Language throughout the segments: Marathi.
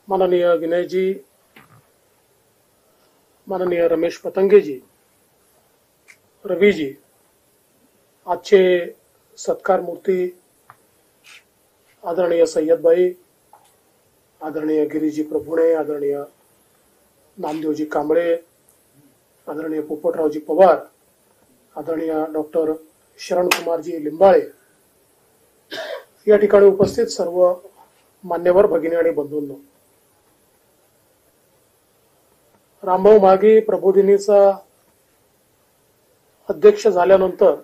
माननीय विनय जी, माननीय रमेश पतंगे जी, रवि जी, आजचे सत्कार मूर्ती आदरणीय सय्यदभाई, आदरणीय गिरीजी प्रभुणे, आदरणीय नामदेवजी कांबळे, आदरणीय पोपटरावजी पवार, आदरणीय डॉक्टर शरणकुमारजी लिंबाळे, या ठिकाणी उपस्थित सर्व मान्यवर भगिनी आणि बंधूंनो, रामभाऊ म्हाळगी प्रबोधिनीचा अध्यक्ष झाल्यानंतर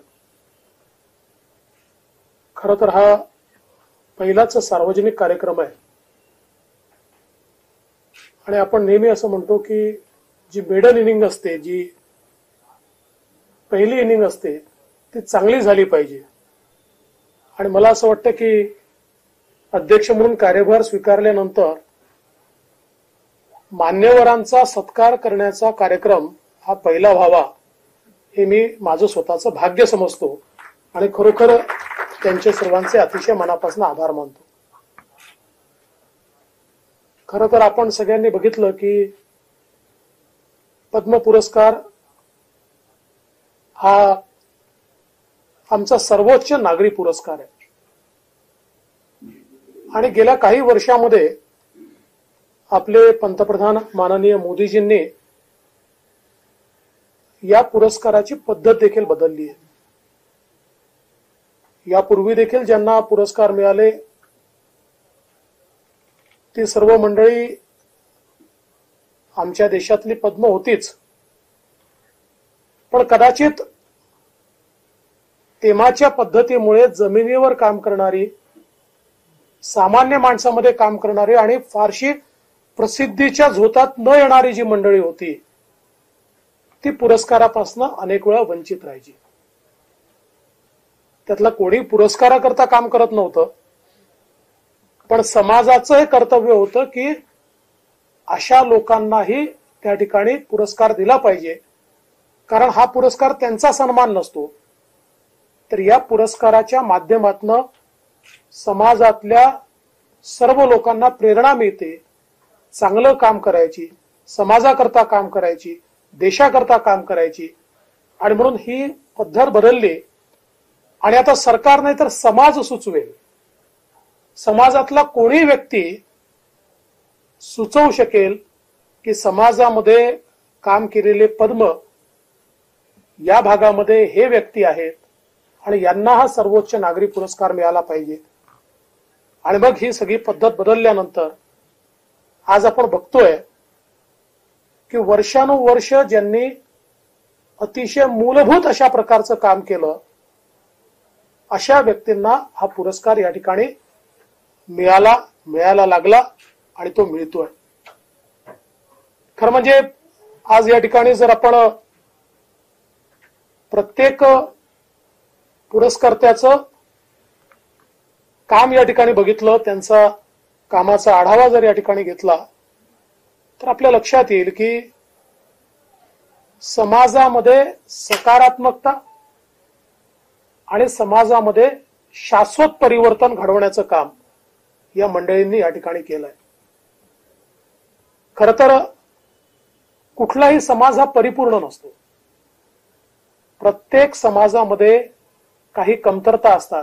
खरं तर हा पहिलाच सार्वजनिक कार्यक्रम आहे आणि आपण नेहमी असं म्हणतो की जी मेडल इनिंग असते, जी पहिली इनिंग असते ती चांगली झाली पाहिजे. आणि मला असं वाटतं की अध्यक्ष म्हणून कार्यभार स्वीकारल्यानंतर मान्यवरांचा सत्कार करण्याचा कार्यक्रम हा पहिला व्हावा हे मी माझं स्वतःचं भाग्य समजतो आणि खरोखर त्यांचे सर्वांचे अतिशय मनापासून आभार मानतो. खरं तर आपण सगळ्यांनी बघितलं की पद्म पुरस्कार हा आमचा सर्वोच्च नागरी पुरस्कार आहे आणि गेल्या काही वर्षामध्ये आपले पंतप्रधान माननीय मोदीजींनी या पुरस्काराची पद्धत देखील बदलली आहे. यापूर्वी देखील ज्यांना पुरस्कार मिळाले ती सर्व मंडळी आमच्या देशातली पद्म होतीच, पण कदाचित तेव्हाच्या पद्धतीमुळे जमिनीवर काम करणारी, सामान्य माणसामध्ये काम करणारी आणि फारशी प्रसिद्धीच्या झोतात न येणारी जी मंडळी होती ती पुरस्कारापासून अनेक वेळा वंचित राहायची. त्यातला कोणी पुरस्काराकरता काम करत नव्हतं, पण समाजाचं हे कर्तव्य होतं की अशा लोकांनाही त्या ठिकाणी पुरस्कार दिला पाहिजे, कारण हा पुरस्कार त्यांचा सन्मान नसतो, तर या पुरस्काराच्या माध्यमातून समाजातल्या सर्व लोकांना प्रेरणा मिळते चांगलं काम करायची, समाजाकरता काम करायची, देशाकरता काम करायची. आणि म्हणून ही पद्धत बदलली आणि आता सरकार नाही तर समाज सुचवेल, समाजातला कोणी व्यक्ती सुचवू शकेल की समाजामध्ये काम केलेले पद्म या भागामध्ये हे व्यक्ती आहेत आणि यांना हा सर्वोच्च नागरी पुरस्कार मिळाला पाहिजे. आणि मग ही सगळी पद्धत बदलल्यानंतर आज आपण बघतोय की वर्षानुवर्ष ज्यांनी अतिशय मूलभूत अशा प्रकारचं काम केलं अशा व्यक्तींना हा पुरस्कार या ठिकाणी मिळायला लागला आणि तो मिळतोय. खरं म्हणजे आज या ठिकाणी जर आपण प्रत्येक पुरस्कर्त्याचं काम या ठिकाणी बघितलं, त्यांचा कामाचा आढावा जर या ठिकाणी घेतला तर आपल्या लक्षात येईल की समाजामध्ये सकारात्मकता आणि समाजामध्ये शाश्वत परिवर्तन घडवण्याचं काम या मंडळींनी या ठिकाणी केलंय. खरं तर कुठलाही समाज हा परिपूर्ण नसतो. प्रत्येक समाजामध्ये काही कमतरता असतात,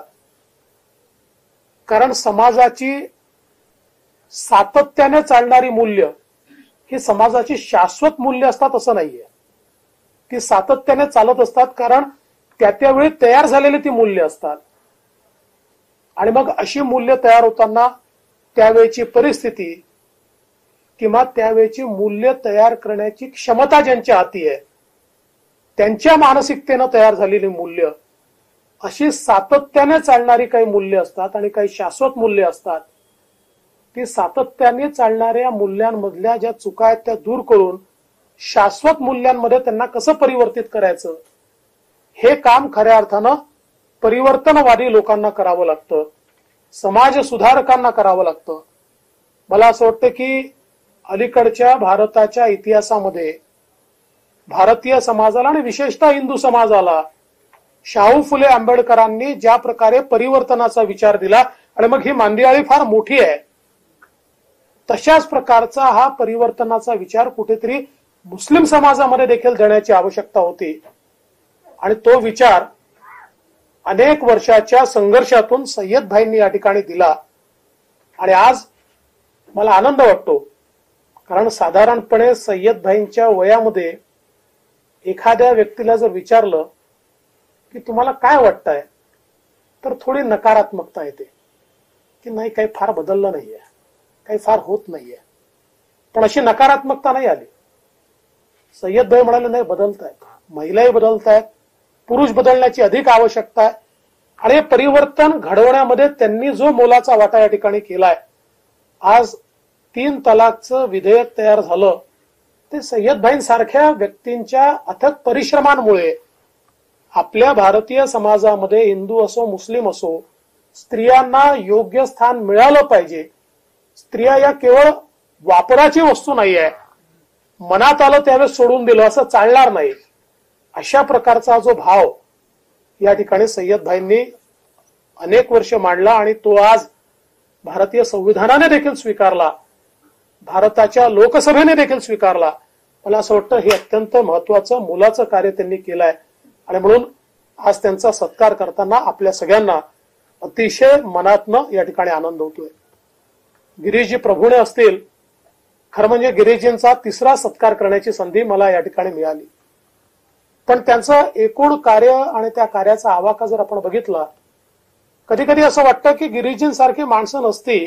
कारण समाजाची सातत्याने चालणारी मूल्य ही समाजाची शाश्वत मूल्य असतात असं नाहीये. ती सातत्याने चालत असतात कारण त्यावेळी तयार झालेली ती मूल्य असतात आणि मग अशी मूल्य तयार होताना त्यावेळची परिस्थिती किंवा त्यावेळची मूल्य तयार करण्याची क्षमता ज्यांच्या हाती आहे त्यांच्या मानसिकतेनं तयार झालेली मूल्य, अशी सातत्याने चालणारी काही मूल्य असतात आणि काही शाश्वत मूल्य असतात. ती सातत्याने चालणाऱ्या मूल्यांमधल्या ज्या चुका आहेत त्या दूर करून शाश्वत मूल्यांमध्ये त्यांना कसं परिवर्तित करायचं हे काम खऱ्या अर्थानं परिवर्तनवादी लोकांना करावं लागतं, समाज सुधारकांना करावं लागतं. मला असं वाटतं की अलीकडच्या भारताच्या इतिहासामध्ये भारतीय समाजाला आणि विशेषतः हिंदू समाजाला शाहू फुले आंबेडकरांनी ज्या प्रकारे परिवर्तनाचा विचार दिला, आणि मग ही मांदियाळी फार मोठी आहे, तशाच प्रकारचा हा परिवर्तनाचा विचार कुठेतरी मुस्लिम समाजामध्ये देखील देण्याची आवश्यकता होती. आणि तो विचार अनेक वर्षाच्या संघर्षातून सय्यद भाईंनी या ठिकाणी दिला. आणि आज मला आनंद वाटतो, कारण साधारणपणे सय्यद भाईंच्या वयामध्ये एखाद्या व्यक्तीला जर विचारलं की तुम्हाला काय वाटतंय, तर थोडी नकारात्मकता येते की नाही, काही फार बदललं नाहीये, काही फार होत नाहीये. पण अशी नकारात्मकता नाही आली. सय्यद भाई म्हणाले नाही, बदलतायत, महिलाही बदलतायत, पुरुष बदलण्याची अधिक आवश्यकता आहे. आणि हे परिवर्तन घडवण्यामध्ये त्यांनी जो मोलाचा वाटा या ठिकाणी केलाय, आज 3 तलाकचं विधेयक तयार झालं, ते सय्यद भाईंसारख्या व्यक्तींच्या अथक परिश्रमांमुळे आपल्या भारतीय समाजामध्ये हिंदू असो मुस्लिम असो स्त्रियांना योग्य स्थान मिळालं पाहिजे. स्त्रिया या केवळ वापराची वस्तू नाही आहे, मनात आलं त्यावेळेस सोडून दिलं असं चालणार नाही, अशा प्रकारचा जो भाव या ठिकाणी सय्यद भाईंनी अनेक वर्ष मांडला. आणि तो आज भारतीय संविधानाने देखील स्वीकारला, भारताच्या लोकसभेने देखील स्वीकारला. मला असं वाटतं हे अत्यंत महत्वाचं मोलाचं कार्य त्यांनी केलंय. आणि म्हणून आज त्यांचा सत्कार करताना आपल्या सगळ्यांना अतिशय मनातनं या ठिकाणी आनंद होतोय. गिरीशजी प्रभूणे असतील, खरं म्हणजे गिरीशजींचा 3रा सत्कार करण्याची संधी मला या ठिकाणी मिळाली. पण त्यांचं एकूण कार्य आणि त्या कार्याचा आवाका जर आपण बघितला, कधी कधी असं वाटतं की गिरीशजींसारखी माणसं नसती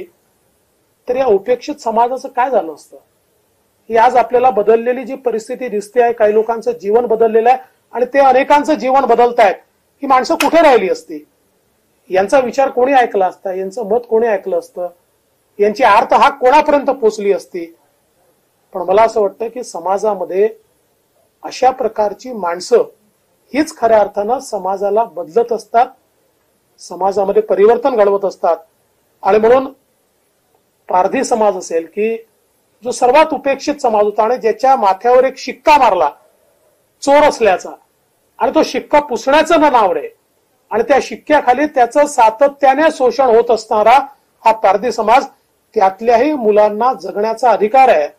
तर या उपेक्षित समाजाचं काय झालं असतं. ही आज आपल्याला बदललेली जी परिस्थिती दिसते आहे, काही लोकांचं जीवन बदललेलं आहे आणि ते अनेकांचं जीवन बदलतायत, ही माणसं कुठे राहिली असती, यांचा विचार कोणी ऐकला असता, यांचं मत कोणी ऐकलं असतं, यांची आर्त हाक कोणापर्यंत पोहोचली असती. पण मला असं वाटतं की समाजामध्ये अशा प्रकारची माणसं हीच खऱ्या अर्थानं समाजाला बदलत असतात, समाजामध्ये परिवर्तन घडवत असतात. आणि म्हणून पारधी समाज असेल की जो सर्वात उपेक्षित समाज होता आणि ज्याच्या माथ्यावर एक शिक्का मारला चोर असल्याचा, आणि तो शिक्का पुसण्याचं न नावडे आणि त्या शिक्क्याखाली त्याचं सातत्याने शोषण होत असणारा हा पारधी समाज, त्यातल्याही मुलांना जगण्याचा अधिकार आहे.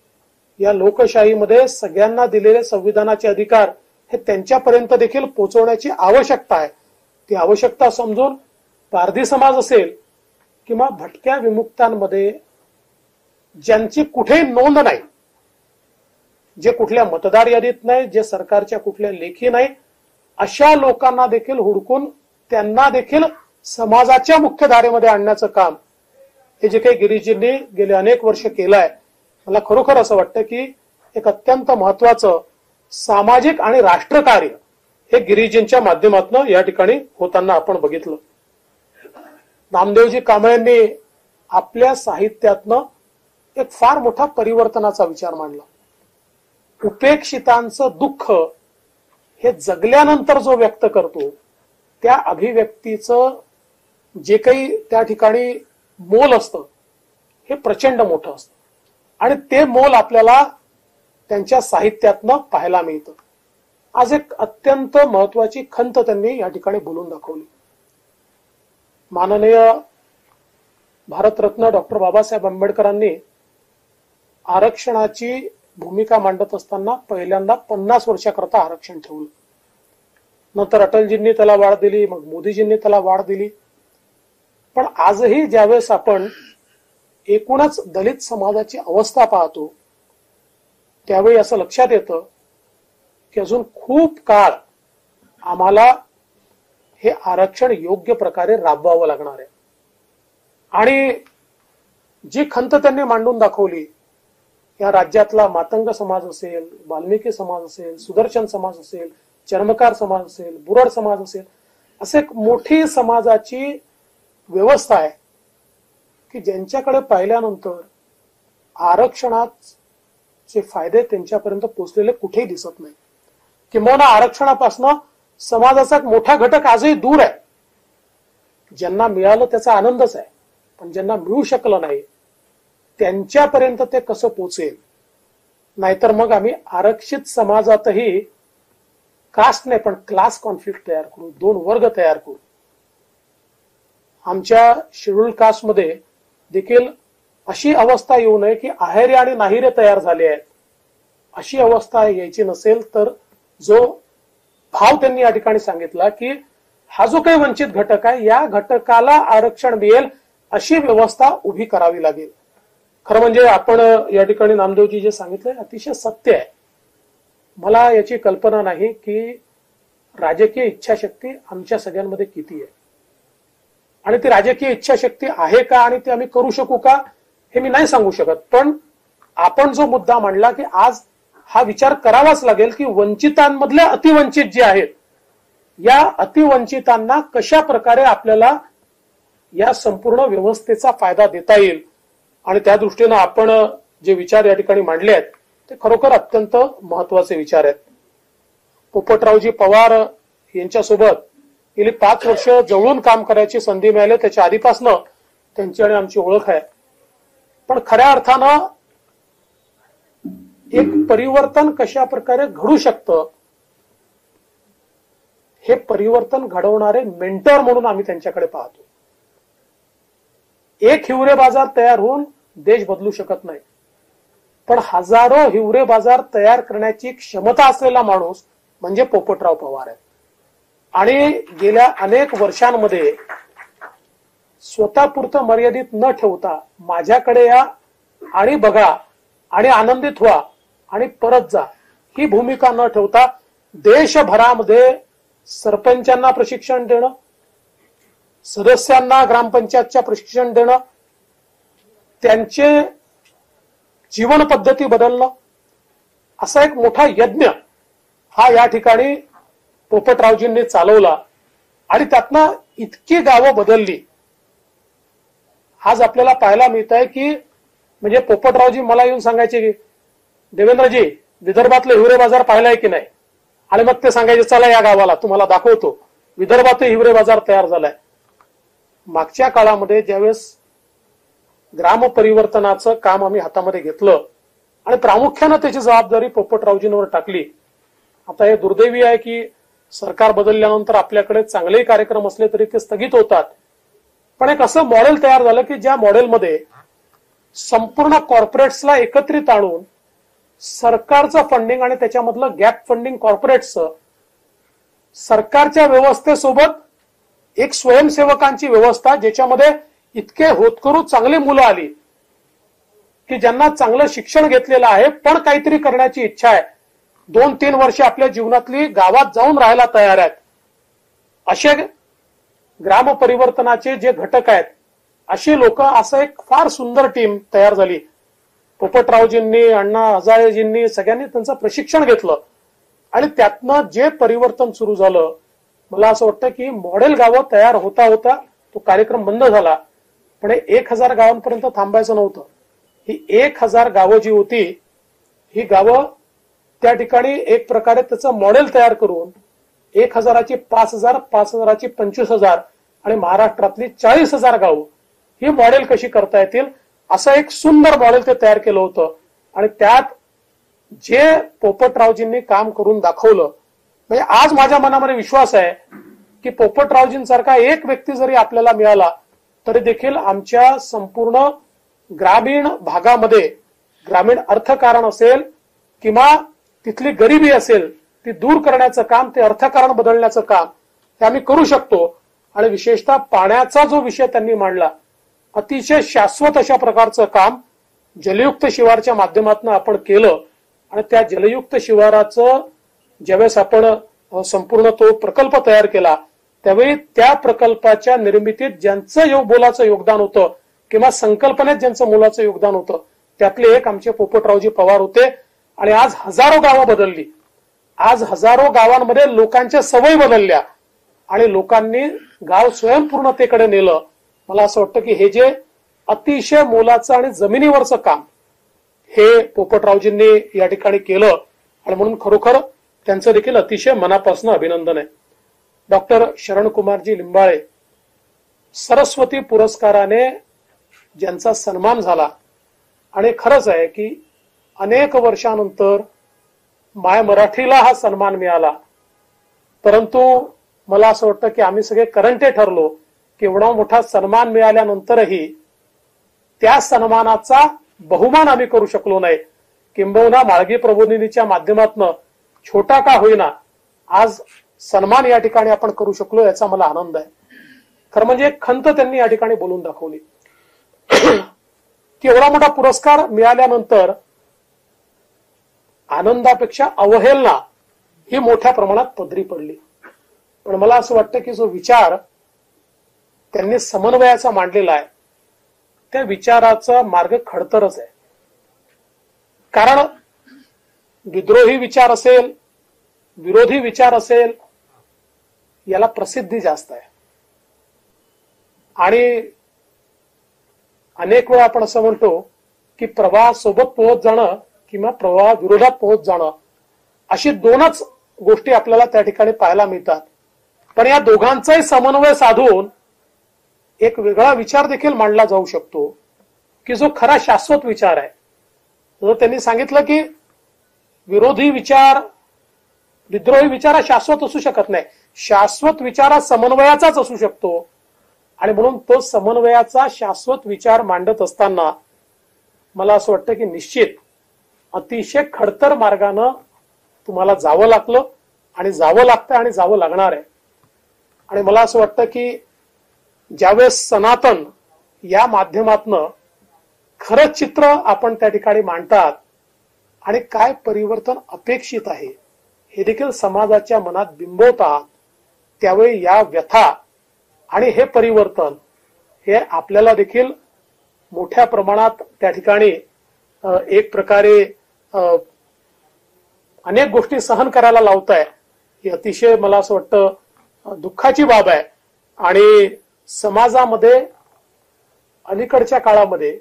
या लोकशाहीमध्ये सगळ्यांना दिलेले संविधानाचे अधिकार हे त्यांच्यापर्यंत देखील पोहोचवण्याची आवश्यकता आहे. ती आवश्यकता समजून पारधी समाज असेल किंवा भटक्या विमुक्तांमध्ये ज्यांची कुठे नोंद नाही, जे कुठल्या मतदार यादीत नाही, जे सरकारच्या कुठल्या लेखी नाही, अशा लोकांना देखील हुडकून त्यांना देखील समाजाच्या मुख्य धारेमध्ये आणण्याचं काम हे जे काही गिरीशजींनी गेले अनेक वर्ष केलंय, मला खरोखर असं वाटतं की एक अत्यंत महत्वाचं सामाजिक आणि राष्ट्रकार्य हे गिरीशजींच्या माध्यमातून या ठिकाणी होताना आपण बघितलं. नामदेवजी कांबळेंनी आपल्या साहित्यातनं एक फार मोठा परिवर्तनाचा विचार मांडला. उपेक्षितांचं दुःख हे जगल्यानंतर जो व्यक्त करतो, त्या अभिव्यक्तीचं जे काही त्या ठिकाणी मोल असतं हे प्रचंड मोठं असतं आणि ते मोल आपल्याला त्यांच्या साहित्यातनं पाहायला मिळतं. आज एक अत्यंत महत्वाची खंत त्यांनी या ठिकाणी बोलून दाखवली. माननीय भारतरत्न डॉक्टर बाबासाहेब आंबेडकरांनी आरक्षणाची भूमिका मांडत असताना पहिल्यांदा 50 वर्षाकरता आरक्षण ठेवलं. नंतर अटलजींनी त्याला वाढ दिली, मग मोदीजींनी त्याला वाढ दिली. पण आजही ज्यावेळेस आपण एकूणच दलित समाजाची अवस्था पाहतो, त्यावेळी असं लक्षात येतं की अजून खूप काळ आम्हाला हे आरक्षण योग्य प्रकारे राबवावं लागणार आहे. आणि जी खंत त्यांनी मांडून दाखवली, या राज्यातला मातंग समाज असेल, वाल्मिकी समाज असेल, सुदर्शन समाज असेल, चर्मकार समाज असेल, बुरड समाज असेल, असे एक मोठी समाजाची व्यवस्था आहे की ज्यांच्याकडे पाहिल्यानंतर आरक्षणाचे फायदे त्यांच्यापर्यंत पोहोचलेले कुठेही दिसत नाही. किंबहुना आरक्षणापासून समाजाचा एक मोठा घटक आजही दूर आहे. ज्यांना मिळालं त्याचा आनंदच आहे, पण ज्यांना मिळू शकलं नाही त्यांच्यापर्यंत ते कसं पोहोचेल. नाहीतर मग आम्ही आरक्षित समाजातही कास्ट नाही पण क्लास कॉन्फ्लिक्ट तयार करू, 2 वर्ग तयार करू. आमच्या शेड्यूल्ड कास्टमध्ये देखील अशी अवस्था येऊ नये की आहेरे आणि नाहिरे तयार झाले आहेत, अशी अवस्था यायची नसेल तर जो भाव त्यांनी या ठिकाणी सांगितला की हा जो काही वंचित घटक आहे या घटकाला आरक्षण मिळेल अशी व्यवस्था उभी करावी लागेल. खरं म्हणजे आपण या ठिकाणी नामदेवजी जे सांगितलंय अतिशय सत्य आहे. मला याची कल्पना नाही की राजकीय इच्छाशक्ती आमच्या सगळ्यांमध्ये किती आहे आणि ती राजकीय इच्छाशक्ती आहे का आणि ते आम्ही करू शकू का हे मी नाही सांगू शकत. पण आपण जो मुद्दा मांडला की आज हा विचार करावाच लागेल की वंचितांमधले अतिवंचित जे आहेत या अतिवंचितांना कशा प्रकारे आपल्याला या संपूर्ण व्यवस्थेचा फायदा देता येईल आणि त्या दृष्टीनं आपण जे विचार या ठिकाणी मांडले आहेत ते खरोखर अत्यंत महत्वाचे विचार आहेत. पोपटरावजी पवार यांच्यासोबत गेली 5 वर्ष जवळून काम करायची संधी मिळाली. त्याच्या आधीपासनं त्यांची आणि आमची ओळख आहे. पण खऱ्या अर्थानं एक परिवर्तन कशा प्रकारे घडू शकतं हे परिवर्तन घडवणारे मेंटर म्हणून आम्ही त्यांच्याकडे पाहतो. एक हिवरे बाजार तयार होऊन देश बदलू शकत नाही, पण हजारो हिवरे बाजार तयार करण्याची क्षमता असलेला माणूस म्हणजे पोपटराव पवार आहे. आणि गेल्या अनेक वर्षांमध्ये स्वतःपुरतं मर्यादित न ठेवता माझ्याकडे या आणि बघा आणि आनंदित व्हा आणि परत जा ही भूमिका न ठेवता देशभरामध्ये सरपंचांना प्रशिक्षण देणं, सदस्यांना ग्रामपंचायतच्या प्रशिक्षण देणं, त्यांचे जीवन पद्धती बदलणं असा एक मोठा यज्ञ हा या ठिकाणी पोपटरावजींनी चालवला आणि त्यातनं इतकी गावं बदलली. आज आपल्याला पाहायला मिळत आहे की म्हणजे पोपटरावजी मला येऊन सांगायचे की देवेंद्रजी विदर्भातले हिवरे बाजार पाहिलाय की नाही, आणि मग ते सांगायचे चला या गावाला तुम्हाला दाखवतो विदर्भात हिवरे बाजार तयार झालाय. मागच्या काळामध्ये ज्यावेळेस ग्राम परिवर्तनाचं काम आम्ही हातामध्ये घेतलं आणि प्रामुख्यानं त्याची जबाबदारी पोपटरावजींवर टाकली. आता हे दुर्दैवी आहे की सरकार बदलल्यानंतर आपल्याकडे चांगलेही कार्यक्रम असले तरी ते स्थगित होतात. पण एक असं मॉडेल तयार झालं की ज्या मॉडेलमध्ये संपूर्ण कॉर्पोरेट्सला एकत्रित आणून सरकारचं फंडिंग आणि त्याच्यामधलं गॅप फंडिंग कॉर्पोरेट्सचं सरकारच्या व्यवस्थेसोबत एक स्वयंसेवकांची व्यवस्था ज्याच्यामध्ये इतके होतकरू चांगली मुलं आली की ज्यांना चांगलं शिक्षण घेतलेलं आहे पण काहीतरी करण्याची इच्छा आहे, 2-3 वर्ष आपल्या जीवनातली गावात जाऊन राहायला तयार आहेत. असे ग्राम परिवर्तनाचे जे घटक आहेत अशी लोक असं एक फार सुंदर टीम तयार झाली. पोपटरावजींनी, अण्णा हजारेजींनी सगळ्यांनी त्यांचं प्रशिक्षण घेतलं आणि त्यातनं जे परिवर्तन सुरू झालं मला असं वाटतं की मॉडेल गावं तयार होता होता तो कार्यक्रम बंद झाला. पण 1000 गावांपर्यंत थांबायचं नव्हतं. ही 1000 गावं जी होती ही गावं त्या ठिकाणी एक प्रकारे त्याचं मॉडेल तयार करून 1000ची 5000, 5000ची 25000 आणि महाराष्ट्रातली 40000 गावं ही मॉडेल कशी करता येतील असं एक सुंदर मॉडेल ते तयार केलं होतं. आणि त्यात जे पोपटरावजींनी काम करून दाखवलं म्हणजे आज माझ्या मनामध्ये विश्वास आहे की पोपटरावजींसारखा एक व्यक्ती जरी आपल्याला मिळाला तरी देखील आमच्या संपूर्ण ग्रामीण भागामध्ये ग्रामीण अर्थकारण असेल किंवा तिथली गरिबी असेल ती दूर करण्याचं काम, ते अर्थकारण बदलण्याचं काम ते आम्ही करू शकतो. आणि विशेषतः पाण्याचा जो विषय त्यांनी मांडला अतिशय शाश्वत अशा प्रकारचं काम जलयुक्त शिवारच्या माध्यमातून आपण केलं. आणि त्या जलयुक्त शिवाराचं ज्यावेळेस आपण संपूर्ण तो प्रकल्प तयार केला त्यावेळी त्या प्रकल्पाच्या निर्मितीत ज्यांचं मोलाचं योगदान होतं किंवा संकल्पनेत ज्यांचं मोलाचं योगदान होतं त्यातले एक आमचे पोपटरावजी पवार होते. आणि आज हजारो गावं बदलली. आज हजारो गावांमध्ये लोकांच्या सवयी बदलल्या आणि लोकांनी गाव स्वयंपूर्णतेकडे नेलं. मला असं वाटतं की हे जे अतिशय मोलाचं आणि जमिनीवरचं काम हे पोपटरावजींनी या ठिकाणी केलं आणि म्हणून खरोखर त्यांचं देखील अतिशय मनापासून अभिनंदन आहे. डॉक्टर शरणकुमारजी लिंबाळे सरस्वती पुरस्काराने ज्यांचा सन्मान झाला आणि खरंच आहे की अनेक वर्षानंतर माय मराठीला हा सन्मान मिळाला. परंतु मला असं वाटतं की आम्ही सगळे करंटे ठरलो की एवढा मोठा सन्मान मिळाल्यानंतरही त्या सन्मानाचा बहुमान आम्ही करू शकलो नाही. किंबहुना माळगी प्रबोधिनीच्या माध्यमातून छोटा का होईना आज सन्मान या ठिकाणी आपण करू शकलो, याचा मला आनंद आहे. खरं म्हणजे एक खंत त्यांनी या ठिकाणी बोलून दाखवली की एवढा मोठा पुरस्कार मिळाल्यानंतर आनंदापेक्षा अवहेलना ही मोठ्या प्रमाणात पदरी पडली. पण मला असं वाटतं की जो विचार त्यांनी समन्वयाचा मांडलेला आहे त्या विचाराचा मार्ग खडतरच आहे. कारण विद्रोही विचार असेल, विरोधी विचार असेल, याला प्रसिद्धी जास्त आहे. आणि अनेक वेळा आपण असं म्हणतो की प्रवाहासोबत पोहोच जाणं किंवा प्रवाहा विरोधात पोहोच जाणं अशी दोनच गोष्टी आपल्याला त्या ठिकाणी पाहायला मिळतात. पण या दोघांचाही समन्वय साधून एक वेगळा विचार देखील मांडला जाऊ शकतो की जो खरा शाश्वत विचार आहे. जर त्यांनी सांगितलं की विरोधी विचार, विद्रोही विचार हा शाश्वत असू शकत नाही, शाश्वत विचार हा समन्वयाचाच असू शकतो. आणि म्हणून तो समन्वयाचा शाश्वत विचार मांडत असताना मला असं वाटतं की निश्चित अतिशय खडतर मार्गानं तुम्हाला जावं लागलं आणि जावं लागतं आणि जावं लागणार आहे. आणि मला असं वाटतं की ज्यावेळेस सनातन या माध्यमातनं खरं चित्र आपण त्या ठिकाणी मांडतात आणि काय परिवर्तन अपेक्षित आहे हे देखील समाजाच्या मनात बिंबवतात, त्यावेळी या व्यथा आणि हे परिवर्तन हे आपल्याला देखील मोठ्या प्रमाणात त्या ठिकाणी एक प्रकारे अनेक गोष्टी सहन करायला लावत आहे. ही अतिशय मला असं वाटतं दुःखाची बाब आहे. आणि समाजामध्ये अलीकडच्या काळामध्ये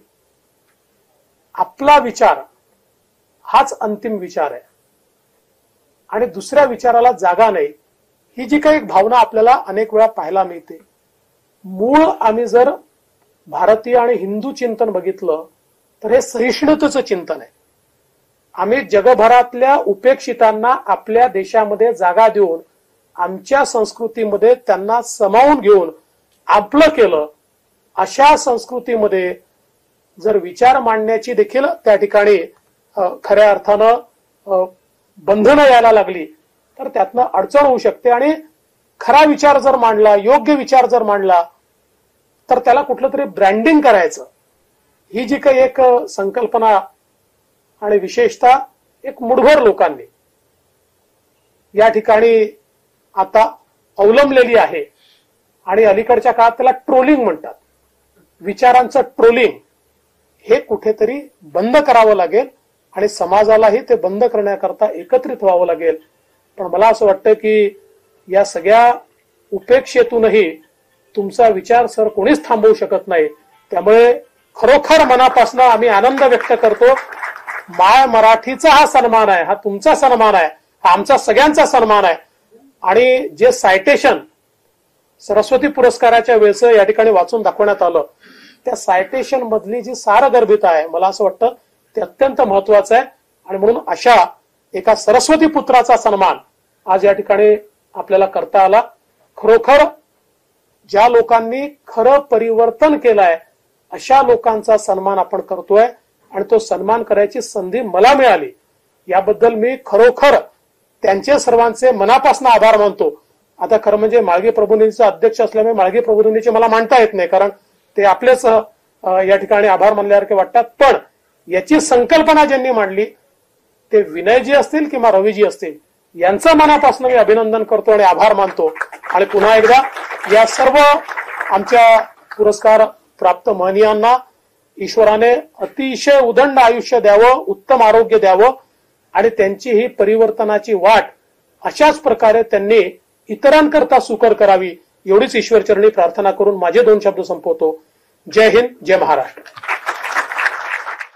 आपला विचार हाच अंतिम विचार आहे आणि दुसऱ्या विचाराला जागा नाही, ही जी काही भावना आपल्याला अनेक वेळा पाहायला मिळते. मूळ आम्ही जर भारतीय आणि हिंदू चिंतन बघितलं तर हे सहिष्णुतेचं चिंतन आहे. आम्ही जगभरातल्या उपेक्षितांना आपल्या देशामध्ये जागा देऊन आमच्या संस्कृतीमध्ये त्यांना सामावून घेऊन आपलं केलं. अशा संस्कृतीमध्ये जर विचार मांडण्याची देखील त्या ठिकाणी खऱ्या अर्थानं बंधनं यायला लागली तर त्यातनं अडचण होऊ शकते. आणि खरा विचार जर मांडला, योग्य विचार जर मांडला तर त्याला कुठलं तरी ब्रँडिंग करायचं, ही जी काही एक संकल्पना आणि विशेषतः एक मुठभर लोकांनी या ठिकाणी आता अवलंबलेली आहे. आणि अलीकडच्या काळात त्याला ट्रोलिंग म्हणतात, विचारांचं ट्रोलिंग, हे कुठेतरी बंद करावं लागेल आणि समाजालाही ते बंद करण्याकरता एकत्रित व्हावं लागेल. पण मला असं वाटतं की या सगळ्या उपेक्षेतूनही तुमचा विचार सर कोणीच थांबवू शकत नाही. त्यामुळे खरोखर मनापासून आम्ही आनंद व्यक्त करतो. माय मराठीचा हा सन्मान आहे, हा तुमचा सन्मान आहे, हा आमचा सगळ्यांचा सन्मान आहे. आणि जे सायटेशन सरस्वती पुरस्काराच्या वेळेस या ठिकाणी वाचून दाखवण्यात आलं, त्या सायटेशन मधली जी सारगर्भिता आहे, मला असं वाटतं ते अत्यंत महत्वाचं आहे. आणि म्हणून अशा एका सरस्वती पुत्राचा सन्मान आज या ठिकाणी आपल्याला करता आला. खरोखर ज्या लोकांनी खरं परिवर्तन केलंय अशा लोकांचा सन्मान आपण करतोय आणि तो सन्मान करायची संधी मला मिळाली, याबद्दल मी खरोखर त्यांचे सर्वांचे मनापासून आभार मानतो. आता खरं म्हणजे माळगी प्रबोधिनीचा अध्यक्ष असल्यामुळे माळगी प्रबोधिनीचे मला मानता येत नाही, कारण ते आपलेच या ठिकाणी आभार मानल्यासारखे वाटतात. पण याची संकल्पना ज्यांनी मांडली ते विनयजी असतील किंवा रवीजी असतील, यांचं मनापासून मी अभिनंदन करतो आणि आभार मानतो. आणि पुन्हा एकदा या सर्व आमच्या पुरस्कार प्राप्त महनीयांना ईश्वराने अतिशय उदंड आयुष्य द्यावं, उत्तम आरोग्य द्यावं आणि त्यांची ही परिवर्तनाची वाट अशाच प्रकारे त्यांनी इतरांकरता सुकर करावी, एवढीच ईश्वरचरणी प्रार्थना करून माझे 2 शब्द संपवतो. जय हिंद, जय महाराष्ट्र.